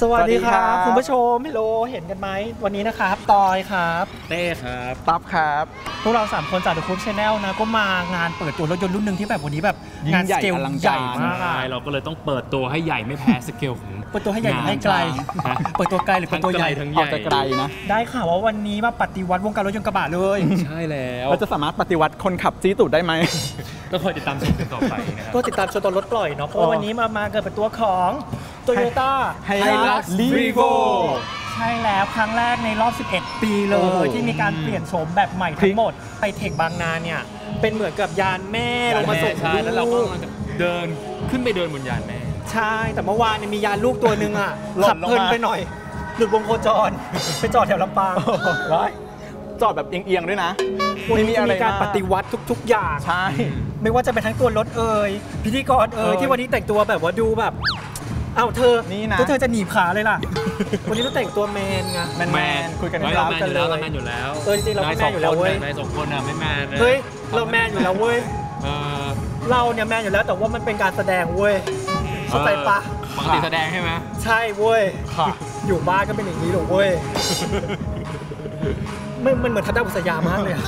สวัสดีครับคุณผู้ชมฮัลโหลเห็นกันไหมวันนี้นะครับตอยครับเต้ครับตับครับพวกเรา3คนจาก The Coop Channel นะก็มางานเปิดตัวรถยนต์รุ่นหนึ่งที่แบบวันนี้แบบงานสเกลใหญ่มากเราก็เลยต้องเปิดตัวให้ใหญ่ไม่แพ้สเกลของเปิดตัวให้ใหญ่ให้ไกลเปิดตัวไกลหรือเปิดตัวใหญ่ทั้งใหญ่ไกลนะได้ข่าวว่าวันนี้มาปฏิวัติวงการรถยนต์กระบะเลยใช่แล้วเราจะสามารถปฏิวัติคนขับจี้ตูดได้ไหมก็คอยติดตามชมกันต่อไปนะครับก็ติดตามชมตอนรถปล่อยเนาะเพราะวันนี้มาเกิดเป็นตัวของ Toyota Hilux Revo ใช่แล้วครั้งแรกในรอบ 11 ปีเลยที่มีการเปลี่ยนโฉมแบบใหม่ทั้งหมดไปเทคบางนาเนี่ยเป็นเหมือนกับยานแม่ลงมาส่งลูกแล้วเราก็เดินขึ้นไปเดินบนยานแม่ใช่แต่เมื่อวานมียานลูกตัวนึงอ่ะขับเพลินไปหน่อยหลุดวงโคจรไปจอดแถวลำปางจอดแบบเอียงๆด้วยนะไม่มีอะไรการปฏิวัติทุกๆอย่างใช่ไม่ว่าจะเป็นทั้งตัวรถพิธีกรที่วันนี้แต่งตัวแบบว่าดูแบบอ้าวเธอนี่นะเธอจะหนีบขาเลยล่ะวันนี้ต้องแต่งตัวแมนไงแมนคุยกันเราแมนอยู่แล้วเราแมนอยู่แล้วจริงๆเราแมนอยู่แล้วเว้ยนายสองคนไม่แมนเฮ้ยเราแมนอยู่แล้วเว้ยเราเนี่ยแมนอยู่แล้วแต่ว่ามันเป็นการแสดงเว้ยเข้าใจปะปกติแสดงใช่ไหมใช่เว้ยอยู่บ้านก็เป็นอย่างนี้หรอเว้ยมันเหมือนทัดดาวบุษยามากเลย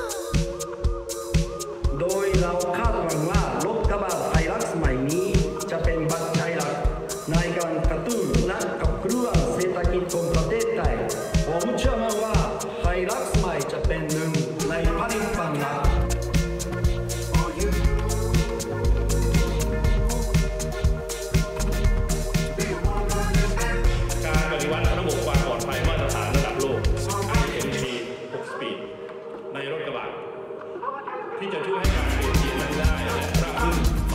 โดยเราคาดหวังว่ารถกระบะไฮลักซ์ใหม่นี้จะเป็นปัจจัยหลักในการกระตุ้นและขับเคลื่อนเศรษฐกิจของประเทศไทยผมเชื่อมั่นว่าไฮลักซ์ใหม่จะเป็นหนึ่งในผลิตภัณฑ์หลักการปฏิวัติระบบความปลอดภัยมาตรฐานระดับโลก IMC 6 Speed ในรถกระบะที่จะช่วยให้การเปลี่ยนเกียร์นั้นได้และราบรื่น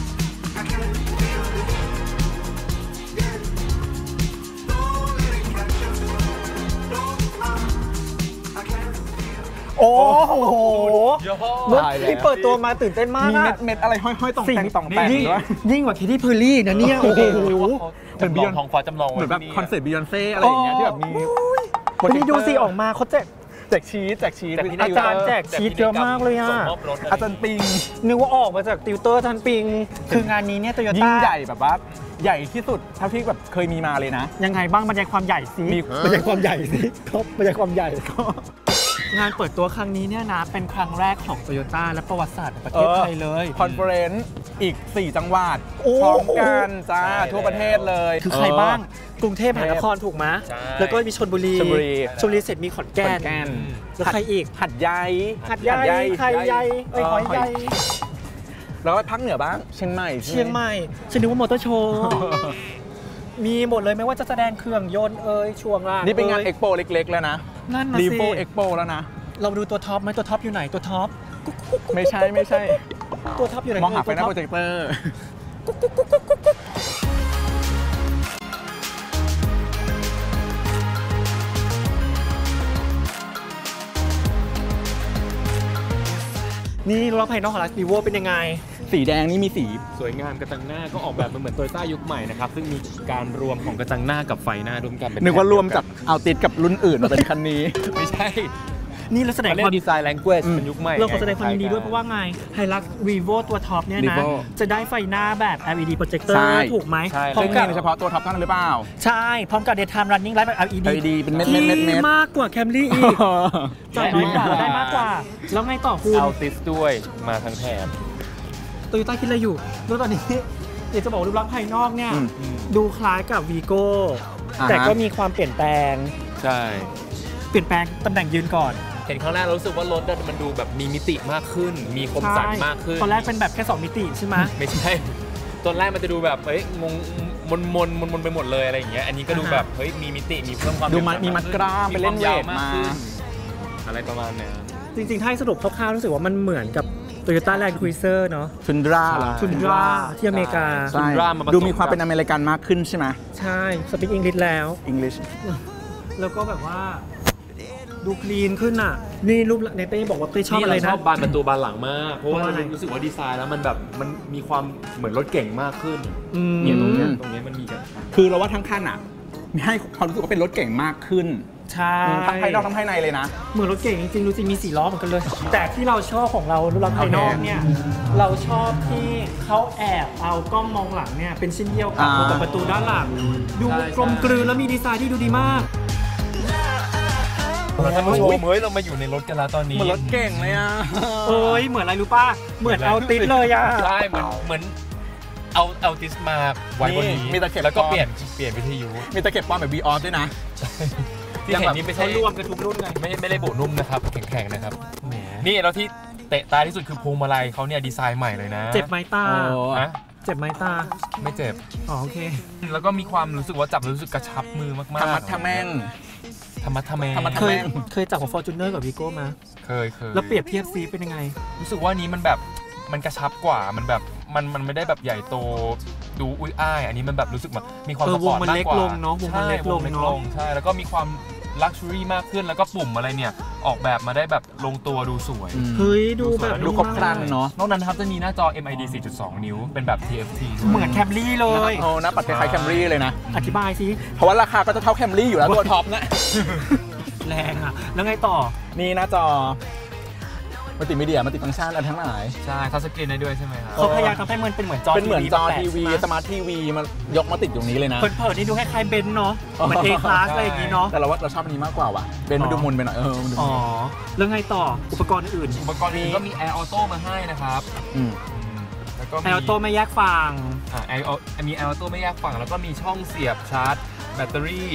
โอ้โหรถที่เปิดตัวมาตื่นเต้นมากมีเม็ดอะไรห้อยๆต่องแต่งด้วยยิ่งกว่าคิดที่เพอร์ลี่นะเนี่ยโอ้โหเหมือนท้องฟ้าจำลองเหมือนแบบคอนเสิร์ตบิยอนเซ่อะไรอย่างเงี้ยที่แบบมีวันนี้ดูสิออกมาเขาแจกชีสอาจารย์แจกชีสเยอะมากเลยอ่ะอาจารย์ปิงนึกว่าออกมาจากติวเตอร์อาจารย์ปิงคืองานนี้เนี่ยโตโยต้ายิ่งใหญ่แบบว่าใหญ่ที่สุดเท่าที่แบบเคยมีมาเลยนะยังไงบ้างบรรยายความใหญ่สิบรรยายความใหญ่สิครับบรรยายความใหญ่ก็งานเปิดตัวครั้งนี้เนี่ยนะเป็นครั้งแรกของโตโยต้าและประวัติศาสตร์ประเทศไทยเลยคอนเฟอเรนซ์อีก4จังหวัดพร้อมกันจ้าทั่วประเทศเลยคือใครบ้างกรุงเทพมหานครถูกไหมแล้วก็มีชลบุรีเสร็จมีขอนแก่นแล้วใครอีกหัดใหญ่ไทยใหญ่หอยใหญ่แล้วภาคเหนือบ้างเชียงใหม่ฉันนึกว่ามอเตอร์โชว์มีหมดเลยไม่ว่าจะแสดงเครื่องยนต์ช่วงล่างนี่เป็นงานเอ็กโปเล็กๆแล้วนะนั่นนะสิ Revo Expo แล้วนะเราดูตัวท็อปไหมตัวท็อปอยู่ไหนตัวท็อปไม่ใช่ตัวท็อปอยู่ไหนมองหาไฟหน้าโปรเจคเตอร์นี่รถภายนอกของ Hilux Revo เป็นยังไงสีแดงนี่มีสีสวยงามกระจังหน้าก็ออกแบบเหมือนโตโยต้ายุคใหม่นะครับซึ่งมีการรวมของกระจังหน้ากับไฟหน้ารวมกันนึกว่ารวมจากเอาติดกับรุ่นอื่นมาเป็นคันนี้ไม่ใช่นี่เราแสดงความดีไซน์ language เป็นยุคใหม่เราขอแสดงความยินดีด้วยเพราะว่าไง Hilux Revo ตัวท็อปเนี่ยนะจะได้ไฟหน้าแบบ LED projector ถูกไหมพร้อมกับเฉพาะตัวท็อปเท่านั้นหรือเปล่าใช่พร้อมกับ daytime running light แบบ LED เป็นเม็ดมากกว่า Camry อีกจ่ายน้อยกว่าได้มากกว่าแล้วไงต่อคุณ Altis ด้วยมาทั้งแถบโตโยต้าคิดอะไรอยู่แล้วตอนนี้อยากจะบอกรูปลักษณ์ภายนอกเนี่ยดูคล้ายกับ Vigo แต่ก็มีความเปลี่ยนแปลงใช่เปลี่ยนแปลงตำแหน่งยืนก่อนเห็นครั้งแรกเรารู้สึกว่ารถมันดูแบบมีมิติมากขึ้นมีคมสันมากขึ้นตอนแรกเป็นแบบแค่2มิติใช่ไหมไม่ใช่ตอนแรกมันจะดูแบบงงมนไปหมดเลยอะไรอย่างเงี้ยอันนี้ก็ดูแบบมีมิติมีเพิ่มความดูมีมัดกล้ามไปเล่นเวทมาอะไรประมาณนี้จริงๆถ้าสรุปคร่าวๆรู้สึกว่ามันเหมือนกับ Toyota Land Cruiser เนาะ Tundra ที่อเมริกาดูมีความเป็นอเมริกันมากขึ้นใช่ไหมใช่สปีกอังกฤษแล้วแล้วก็แบบว่าดูคลีนขึ้นอ่ะนี่รูปในเต้บอกว่าเต้ชอบอะไรนะชอบบานประตูบานหลังมากเพราะว่ารู้สึกว่าดีไซน์แล้วมันแบบมันมีความเหมือนรถเก่งมากขึ้นเนี่ยตรงนี้มันมีกันคือเราว่าทั้งคันอ่ะให้ความรู้สึกว่าเป็นรถเก่งมากขึ้นใช่ทั้งภายนอกทั้งภายในเลยนะเหมือนรถเก่งจริงๆดูสิมี4ล้อเหมือนกันเลย แต่ที่เราชอบของเรารถภายนอกเนี่ยเราชอบที่เขาแอบเอากล้องมองหลังเนี่ยเป็นชิ้นเดียวกับตัวประตูด้านหลังดูกลมกลืนแล้วมีดีไซน์ที่ดูดีมากท่านผู้ชมเฮ้ยเรามาอยู่ในรถกันแล้วตอนนี้เหมือนรถเก่งเลยอ่ะเอ้ยเหมือนอะไรรู้ป่ะเหมือนเอาติดเลยอ่ะใช่เหมือนเอาติสมาไว้บนนี้มีตะเข็บแล้วก็ปลอมเปลี่ยนวิทยุมีตะเข็บปลอมแบบ V-off ด้วยนะที่เห็นนี่ไม่ใช่เขารวมกันทุกรุ่นไงไม่ได้โบนุ่มนะครับแข็งๆนะครับแหมนี่แล้วที่เตะตาที่สุดคือพวงมาลัยเขาเนี่ยดีไซน์ใหม่เลยนะเจ็บไหมตานะเจ็บไหมตาไม่เจ็บอ๋อโอเคแล้วก็มีความรู้สึกว่าจับแล้วรู้สึกกระชับมือมากๆธรรมะทะแม่งธรรมะทะแมงธรรมะทะเคยจับของ Fortuner กับ Vigo มาเคยแล้วเปรียบเทียบซีเป็นยังไงรู้สึกว่านี้มันแบบมันกระชับกว่ามันแบบมันไม่ได้แบบใหญ่โตดูอุ้ยอ้ายอันนี้มันแบบรู้สึกแบบมีความสปอร์ตวงมันมากเล็กกว่าลงเนอะวงมันเล็กลงเนอะใช่แล้วก็มีความลักชัวรี่มากขึ้นแล้วก็ปุ่มอะไรเนี่ยออกแบบมาได้แบบลงตัวดูสวยเฮ้ยดูแบบดูครบครันเนาะนอกนั้นนะครับจะมีหน้าจอ MID 4.2 นิ้วเป็นแบบ TFT ด้วยเหมือนแคมรี่เลยโอ้หน้าปัดคล้ายๆแคมรี่เลยนะอธิบายสิเพราะว่าราคาก็จะเท่าแคมรี่อยู่แล้วตัวท็อปนะแรงอ่ะ แล้วไงต่อนี่หน้าจอมัลติมีเดียมัลติฟังก์ชันอะไรทั้งหลายใช่ทัชสกรีนได้ด้วยใช่ไหมครับเขาพยายามทำให้มันเป็นเหมือนจอเป็นเหมือนจอทีวีแปลกๆสมาร์ททีวีมายกมาติดตรงนี้เลยนะเผินๆนี่ดูคล้ายๆเบนซ์เนาะเหมือน A class อะไรอย่างงี้เนาะแต่เราว่าเราชอบอันนี้มากกว่าว่ะเบนซ์มันดูมุนไปหน่อยมันดูอ๋อ แล้วไงต่อ อุปกรณ์อื่นอุปกรณ์นี้ก็มี Air Auto มาให้นะครับอืมแล้วก็มีไอออโต้ไม่แยกฝั่งมี Air Auto ไม่แยกฝั่งแล้วก็มีช่องเสียบชาร์จแบตเตอรี่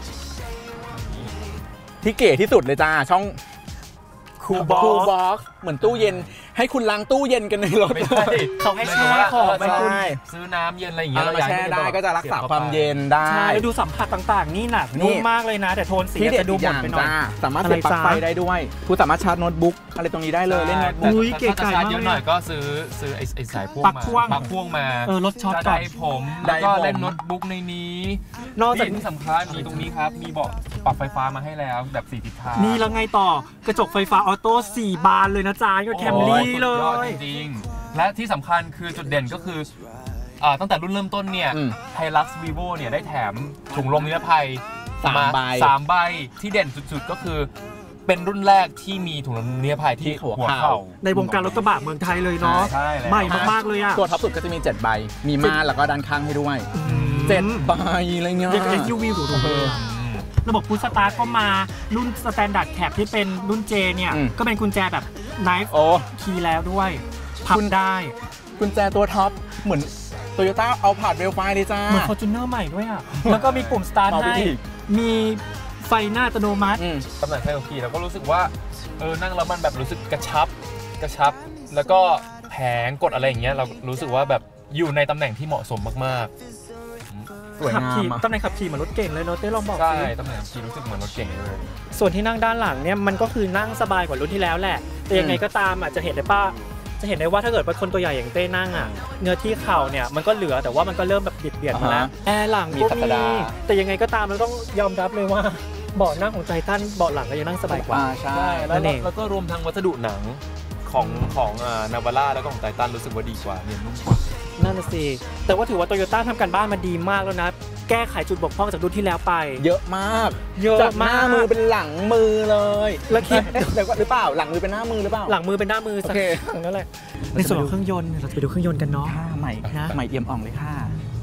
ที่เก๋ที่สุดเลยจ้าช่อง Cool Box คูลบ็อกซ์เหมือนตู้เย็น ให้คุณล้างตู้เย็นกันในรถไม่ใช่เขาให้แช่ของไหมคุณใช่ซื้อน้ำเย็นอะไรอย่างเอาเงี้ยมาแช่ได้ก็จะรักษาความเย็นได้ใช่แล้วดูสัมผัสต่างๆ นี่หนักนี่นุ่มมากเลยนะ แต่โทนสีที่อาจเด็ดจะดูอีกหอมดย่างไปหน่อยจ้าสามารถเสียบปลั๊กอะไรไฟจ๊ะได้ด้วยคุณสามารถชาร์จโน้ตบุ๊กอะไรตรงนี้ได้เลยเล่นโน้ตบุ๊กอุ๊ยเก๋ไก่ถ้ามากจะชาร์จเยอะหน่อยก็ซื้อไอ้สายพ่วงปลั๊กพ่วงปลั๊กพ่วงมารถช็อตจะก่อได้นผมแล้วก็เล่นโน้ตบุ๊กในนี้นอกจากที่สำคัญมีตรงนี้ครับมีเบาะปรับไฟฟ้ามาให้แล้วแบบ4ทิศทางนี่แล้วไงต่อกระจกไฟฟ้าออโต้4 บานเลยนะจ๊ะก็แคมรี่เลโอ้สุดอดยจริงๆและที่สำคัญคือจุดเด่นก็คือตั้งแต่รุ่นเริ่มต้นเนี่ย Hilux Vivo เนี่ยได้แถมถุงลมนิรภัย 3 ใบที่เด่นสุดๆก็คือเป็นรุ่นแรกที่มีถุงลมนิรภัยที่หัวเข่าในวงการรถกระบะเมืองไทยเลยเนาะใช่แล้วใหม่มากๆเลยอ่ะตัวท็อปสุดก็จะมี7ใบมีม่านแล้วก็ด้านข้างให้ด้วย7ใบอะไรเงี้ยเรียก SUV หรูๆเลยอะระบบพุชสตาร์ทก็มารุ่นสแตนดาร์ดแคปที่เป็นรุ่น J เนี่ยก็เป็นกุญแจแบบ Knife โอ้คีย์แล้วด้วยพับได้กุญแจตัวท็อปเหมือนโตโยต้าเอาผ่านเวลไฟเลยจ้าเหมือน Fortuner ใหม่ด้วยอ่ะ แล้วก็มีปุ่ม start เอาไปให้อีกมีไฟหน้าอัตโนมัติตำแหน่งไฟโอคีเราก็รู้สึกว่านั่งแล้วมันแบบรู้สึกกระชับ แล้วก็แผงกดอะไรอย่างเงี้ยเรารู้สึกว่าแบบอยู่ในตำแหน่งที่เหมาะสมมากสวยขับงามขี่อะตำแหน่งขับขี่เหมือนรถเก่งเลยเนาะเต้ลองบอกๆใช่สิตำแหน่งขี่รู้สึกเหมือนรถเก่งเลยส่วนที่นั่งด้านหลังเนี่ยมันก็คือนั่งสบายกว่ารุ่นที่แล้วแหละ แต่ยังไงก็ตามอ่ะจะเห็นได้ป่ะจะเห็นได้ว่าถ้าเกิดเป็นคนตัวใหญ่อย่างเต้นั่งอ่ะเนื้อที่เข่าเนี่ยมันก็เหลือแต่ว่ามันก็เริ่มแบบเบียดๆมาแล้วแอร์หลังมีก็สัปมีดาห์แต่ยังไงก็ตามเราต้องยอมรับเลยว่าเบาะนั่งของไททันเบาะหลังก็ยังนั่งสบายกว่าใช่แล้วก็รวมทั้งวัสดุหนังของนาวาร่าแล้วก็ของไททันรู้สึกว่าดีกว่าเนียนนุ่มกว่านั่นน่ะสิแต่ว่าถือว่าโตโยต้าทำการบ้านมาดีมากแล้วนะแก้ไขจุดบกพร่องจากรุ่นที่แล้วไปเยอะมากเยอะจากหน้ามากมือเป็นหลังมือเลยแล้วคิดเดี๋ยวก่อนหรือเปล่าหลังมือเป็นหน้ามือหรือเปล่าหลังมือเป็นหน้ามือสักโอเคอย่างนั้นแหละในส่วนของเครื่องยนต์เราจะไปดูเครื่องยนต์กันเนาะค่ะใหม่นะใหม่เอี่ยมอ่องเลยค่ะ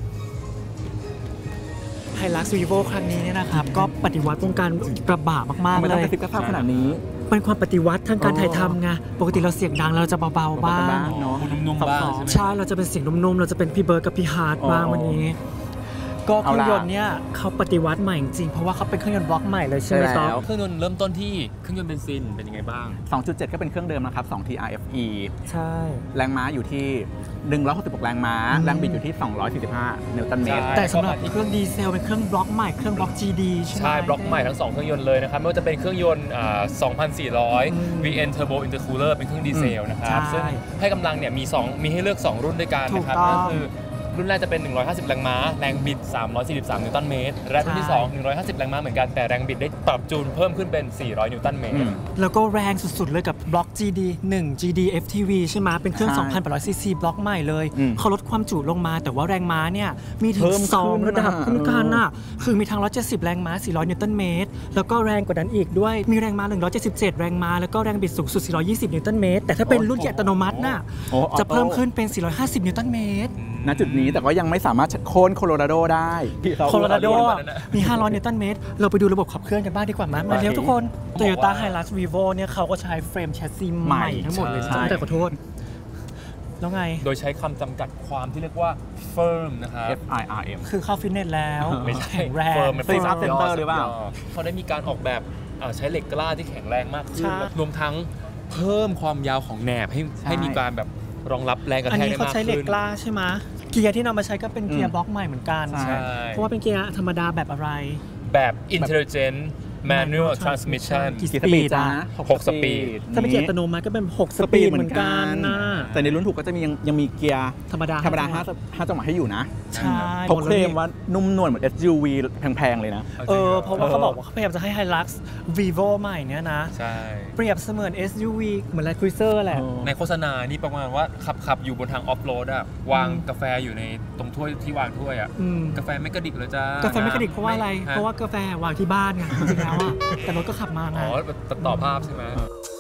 Hilux Vivo ครั้งนี้เนี่ยนะครับก็ปฏิวัติวงการกระบะมากไม่ๆต้เลองยกระซิบกระซาบขนาดนี้เป็นความปฏิวัติทางการถ่ายทำไงปกติเราเสียงดังเราจะเบาๆบ้างเนาะนุ่มๆบ้างใช่ไหมใช่เราจะเป็นเสียงนุ่มๆเราจะเป็นพี่เบิร์ดกับพี่ฮาร์ดบ้างอ๋อวันนี้ ก็เครื่องเอาล่ะยนต์เนี่ยเขาปฏิวัติใหม่จริงๆเพราะว่าเขาเป็นเครื่องยนต์บล็อกใหม่เลยใช่ไหมใช่ต๊อแล้กวเครื่องยนต์เริ่มต้นที่เครื่องยนต์เบนซินเป็นยังไงบ้าง 2.7 ก็เป็นเครื่องเดิมนะครับ2 TRFE ใช่แรงม้าอยู่ที่166แรงม้า แรงบิดอยู่ที่245นิวตันเมตรใช่แต่สำหรับเครื่องดีเซลเป็นเครื่องบล็อกใหม่เครื่องบล็อก GD ใช่ไหมใช่บล็อกใหม่ทั้ง 2 เครื่องยนต์เลยนะครับไม่ว่าจะเป็นเครื่องยนต์2,400 VN Turbo Intercooler เป็นเครื่องดีเซลนะครับใช่ซึ่งให้กำลังเนี่ยมีให้เลือก 2 รุ่นด้วยกันนะครับถูกต้องก็คือรุ่นแรกจะเป็น150แรงม้าแรงบิด343นิวตันเมตรและรุ่นที่2 150แรงม้าเหมือนกันแต่แรงบิดได้ปรับจูนเพิ่มขึ้นเป็น400นิวตันเมตรแล้วก็แรงสุดๆเลยกับบล็อก GD 1 GD FTV ใช่ไหมเป็นเครื่อง 2,800 ซีซีบล็อกใหม่เลยเขาลดความจุลงมาแต่ว่าแรงม้าเนี่ยมีถึง2ระดับขึ้นกันน่ะคือมีทาง170แรงม้า400นิวตันเมตรแล้วก็แรงกว่านั้นอีกด้วยมีแรงม้า177แรงม้าแล้วก็แรงบิดสูงสุด420นิวตันเมตรแต่ถ้าเป็นรุ่นอัตโนมัติน่ะจะเพิ่มขึ้นเป็น450นิวตันเมตรณจุดนี้แต่ก็ยังไม่สามารถโค่นโคโลราโดได้โคโลราโดมี500นิวตันเมตรเราไปดูระบบขับเคลื่อนกันบ้างดีกว่ามั้ยมาเร็วทุกคน Toyota Hilux Vivo เนี่ยเขาก็ใช้เฟรมแชสซีใหม่ทั้งหมดเลยแต่ขอโทษแล้วไงโดยใช้คำจำกัดความที่เรียกว่า firm นะครับ FIRM คือเข้าฟิตเนสแล้วไม่ใช่แรง firm เป็น Firm Center หรือเปล่าเขาได้มีการออกแบบใช้เหล็กกล้าที่แข็งแรงมากขึ้นรวมทั้งเพิ่มความยาวของแหนบให้มีการแบบรองรับแรงกระแทกได้มากขึ้นอันนี้เขาใช้เหล็กกล้าใช่ไหมเกียร์ที่นำมาใช้ก็เป็นเกียร์บล็อกใหม่เหมือนกันเพราะว่าเป็นเกียร์ธรรมดาแบบอะไรแบบ intelligent manual transmission กี่สปีด 6สปีดถ้าเป็นเกียร์อัตโนมัติก็เป็น6สปีดเหมือนกันนะแต่ในรุ่นถูกก็จะมียังมีเกียร์ธรรมดา 5จังหวะให้อยู่นะใช่เขาเคลมว่านุ่มนวลเหมือน SUV แพงๆเลยนะเพราะว่าเขาบอกว่าเขาพยายามจะให้ Hilux Vivo ใหม่เนี่ยนะใช่เปรียบเสมือน SUV เหมือน Land Cruiser แหละในโฆษณานี่ประมาณว่าขับอยู่บนทางออฟโรดอะวางกาแฟอยู่ในตรงถ้วยที่วางถ้วยอะกาแฟไม่กระดิกเลยจ้ากาแฟไม่กระดิกเพราะว่าอะไรเพราะว่ากาแฟวางที่บ้านไงจริงๆแล้วอะแต่รถก็ขับมาไงตัดต่อภาพใช่ไหม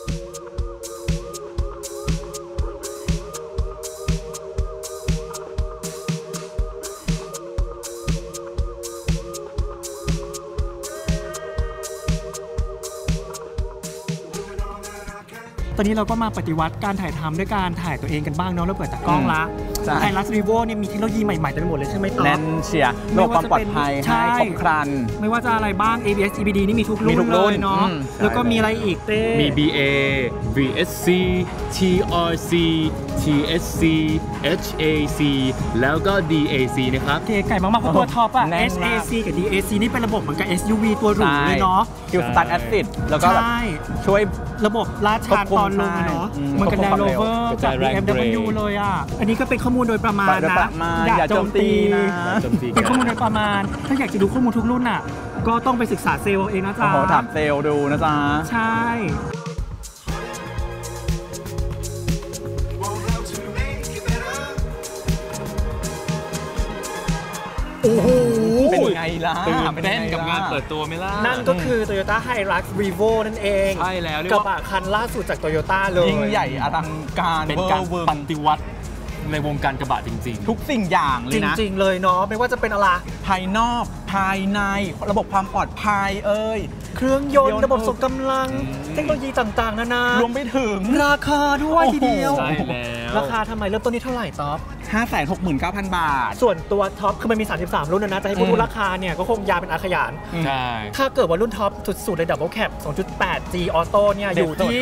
ตอนนี้เราก็มาปฏิวัติการถ่ายทำด้วยการถ่ายตัวเองกันบ้างเนาะแล้วเปิดจากกล้องละHilux Vivoเนี่ยมีเทคโนโลยีใหม่ๆเต็มไปหมดเลยใช่ไหมต่อแน่นเชียร์ระบบความปลอดภัยให้ครบครันไม่ว่าจะอะไรบ้าง ABS EBD นี่มีทุกรุ่นเลยเนาะแล้วก็มีอะไรอีกเต้มี BA VSC TRC TSC HAC แล้วก็ DAC นะครับเก๋ไก่มากๆเพราะตัวท็อปอะ HAC กับ DAC นี่เป็นระบบเหมือนกับ SUV ตัวหรูเลยเนาะ Hill Start Assist แล้วก็ช่วยระบบลาดชันตอนลงเนาะเหมือนกับ Land Rover จาก BMW เลยอ่ะอันนี้ก็เป็นข้อมูลโดยประมาณนะอย่าโจมตีนะเป็นข้อมูลโดยประมาณถ้าอยากจะดูข้อมูลทุกรุ่นอ่ะก็ต้องไปศึกษาเซลล์เองนะจ๊ะถามเซลล์ดูนะจ๊ะใช่โอ้โหเป็นไงล่ะตื่นเต้นกับงานเปิดตัวไหมล่ะนั่นก็คือ Toyota Hilux Vivo นั่นเองใช่แล้วกระบะคันล่าสุดจาก Toyota เลยยิ่งใหญ่อลังการเป็นการปฏิวัติในวงการกระบะจริงๆทุกสิ่งอย่างเลยนะจริงๆเลยเนาะไม่ว่าจะเป็นอะไรภายนอกภายในระบบความปลอดภัยเครื่องยนต์ระบบส่งกำลังเทคโนโลยีต่างๆนานารวมไปถึงราคาด้วยทีเดียวใช่แล้วราคาทำไมเริ่มต้นที่เท่าไหร่ต๊อบ 569,000 บาทส่วนตัวท็อปคือมันมี33รุ่นนะจะให้พูดราคาเนี่ยก็คงยาวเป็นอาขยานใช่ถ้าเกิดว่ารุ่นท็อปสุดๆเลย Double Cab 2.8G Auto เนี่ยอยู่ที่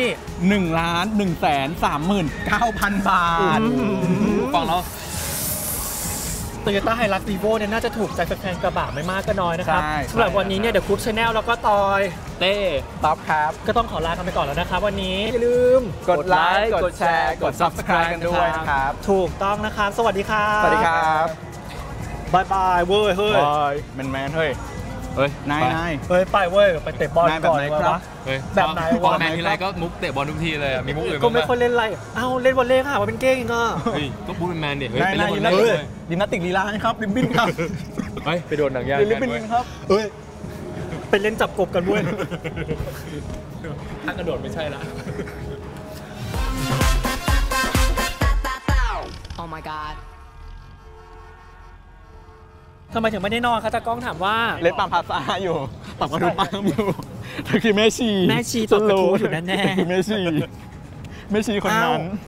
1,139,000 บาทฟังแล้ว Toyota Hilux Vivo เนี่ยน่าจะถูกใจแฟนๆกระบะไม่มากก็น้อยนะครับสำหรับวันนี้เนี่ยเดี๋ยวกรุ๊ป Channel แล้วก็ตอยเต้ต๊อบครับก็ต้องขอลากันไปก่อนแล้วนะครับวันนี้อย่าลืมกดไลค์กดแชร์กด Subscribe กันด้วยนะครับถูกต้องนะครับสวัสดีครับสวัสดีครับบายบายเว้ยเฮ้ยแมนเฮ้ยนายเฮ้ยไปเว้ยไปเตะบอลก่อนวะแบบไหนวะแมนทีไรก็มุกเตะบอลทุกทีเลยมีมุกอื่นก็ไม่ค่อยเล่นอะไรเล่นวอลเลย์ค่ะว่าเป็นเก้งก็ก็พูดเป็นแมนเนี่ยไปเล่นวอลเลย์ยิมนาสติกลีลาครับริมบิ้นครับไปโดนหนังยางริมบิ้นครับไปเล่นจับกบกันเว้ยถ้ากระโดดไม่ใช่ละ Oh my god ทำไมถึงไม่ได้นอนคะตากล้องถามว่าเล่นปามพาซาอยู่ตับกระดูกปามอยู่เธอคือแม่ชีตบกระทู้อยู่แน่ๆคือแม่ชีคนนั้น